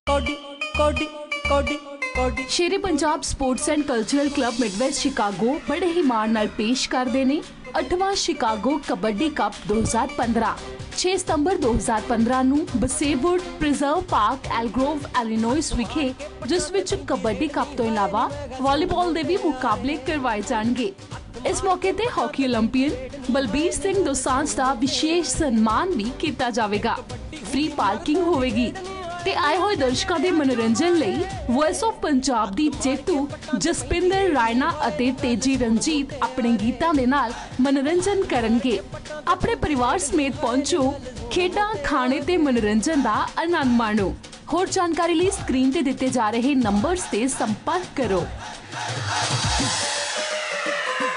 कौडी कौडी कौडी कौडी Shere Punjab sports and cultural club Midwest Chicago बड़े ही माण नाल पेश करते हैं 8वां शिकागो कबड्डी कप 2015। 6 सितंबर 2015 ਨੂੰ ਬਸੇਵੁੱਡ ਪ੍ਰੀਜ਼ਰਵ ਪਾਰਕ ਐਲਗਰੋਵ ਐਲੀਨੋਇਸ ਵਿਖੇ ਜਿਸ ਵਿੱਚ ਕਬੱਡੀ ਕੱਪ ਤੋਂ ਇਲਾਵਾ ਵਾਲੀਬਾਲ ਦੇ ਵੀ ਮੁਕਾਬਲੇ ਕਰਵਾਏ ਜਾਣਗੇ। इस मौके ते हॉकी ओलंपियन बलबीर सिंह दोसांझ का विशेष सम्मान भी किया जाएगा। फ्री पार्किंग होगी ते आए हुए दर्शकों के मनोरंजन लई वॉइस ऑफ पंजाब दी जेतू जसपिंदर रायना अते तेजी रंजीत अपने गीतां दे नाल मनोरंजन करनगे। अपने परिवार समेत पहुंचो, खेडां खाने ते मनोरंजन का आनंद माणो। होर जानकारी लई स्क्रीन ते दिते जा रहे नंबर्स ते संपर्क करो।